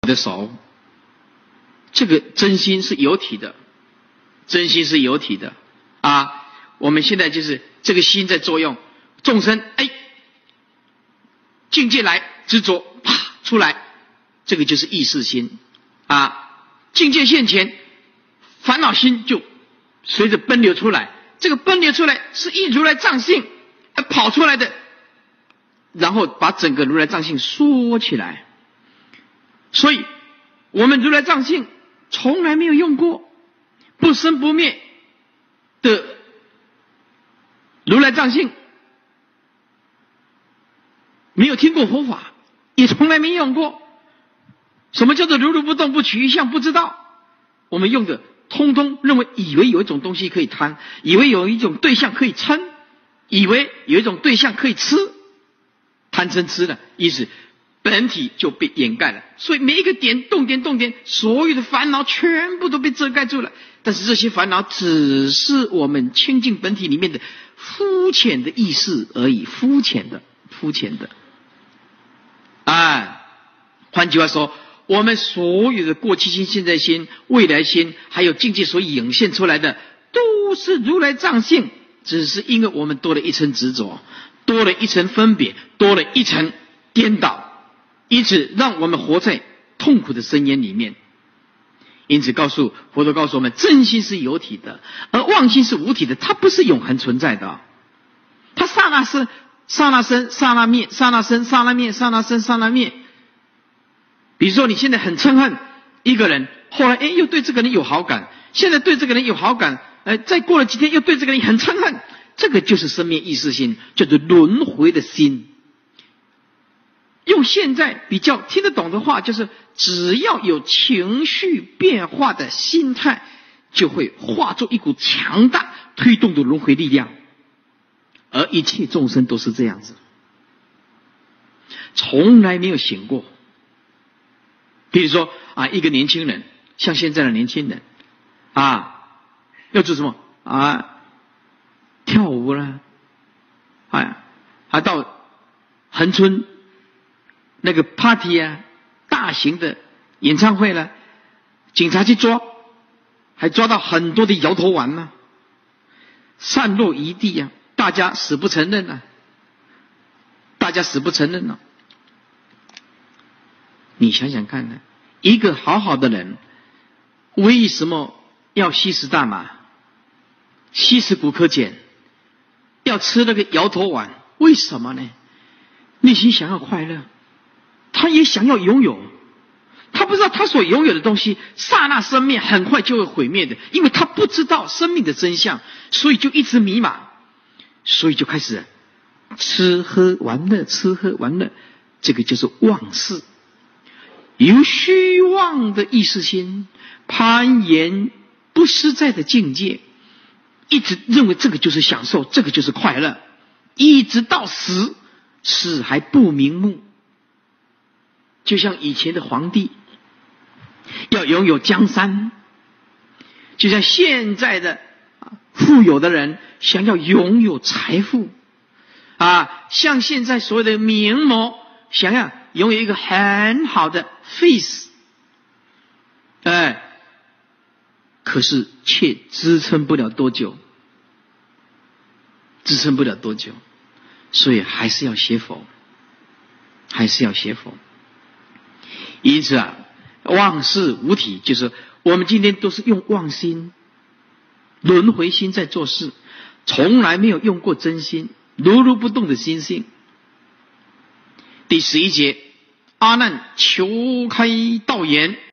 的手，这个真心是有体的，真心是有体的啊。我们现在就是这个心在作用，众生境界来执着，啪出来，这个就是意识心啊。境界现前，烦恼心就随着奔流出来，这个奔流出来是一如来藏性跑出来的，然后把整个如来藏性缩起来。所以我们如来藏性从来没有用过不生不灭的如来藏性，没有听过佛法，也从来没用过。什么叫做如如不动不取一相？不知道。我们用的通通认为，以为有一种东西可以贪，以为有一种对象可以嗔，以为有一种对象可以吃，贪嗔痴了，意思本体就被掩盖了。所以每一个点动点，所有的烦恼全部都被遮盖住了。但是这些烦恼只是我们清净本体里面的肤浅的意识而已，肤浅的。换句话说，我们所有的过去心、现在心、未来心，还有境界所涌现出来的，都是如来藏性，只是因为我们多了一层执着，多了一层分别，多了一层颠倒，因此让我们活在痛苦的深渊里面。因此佛陀告诉我们，真心是有体的，而妄心是无体的，它不是永恒存在的，它刹那生、刹那生、刹那灭，刹那生、刹那灭，刹那生、刹那灭。比如说你现在很憎恨一个人，后来又对这个人有好感，现在对这个人有好感，再过了几天又对这个人很憎恨，这个就是生灭意识心，叫做轮回的心。用现在比较听得懂的话，就是只要有情绪变化的心态，就会化作一股强大推动的轮回力量。而一切众生都是这样子，从来没有醒过。比如说一个年轻人，像现在的年轻人要做什么跳舞啦，还到恒春那个 party 大型的演唱会啦，警察去抓，还抓到很多的摇头丸呢，散落一地大家死不承认你想想看呢，一个好好的人，为什么要吸食大麻，吸食古柯碱，要吃那个摇头丸？为什么呢？内心想要快乐，他也想要拥有，他不知道他所拥有的东西刹那生灭，很快就会毁灭的，因为他不知道生命的真相，所以就一直迷茫，所以就开始吃喝玩乐，这个就是妄事。由虚妄的意识心攀岩不实在的境界，一直认为这个就是享受，这个就是快乐，一直到死还不瞑目。就像以前的皇帝要拥有江山，就像现在的富有的人想要拥有财富像现在所有的名模想要拥有一个很好的 face， 可是却支撑不了多久，所以还是要学佛，因此妄事无体，就是我们今天都是用妄心、轮回心在做事，从来没有用过真心，如如不动的心性。第11节，阿难求开道言。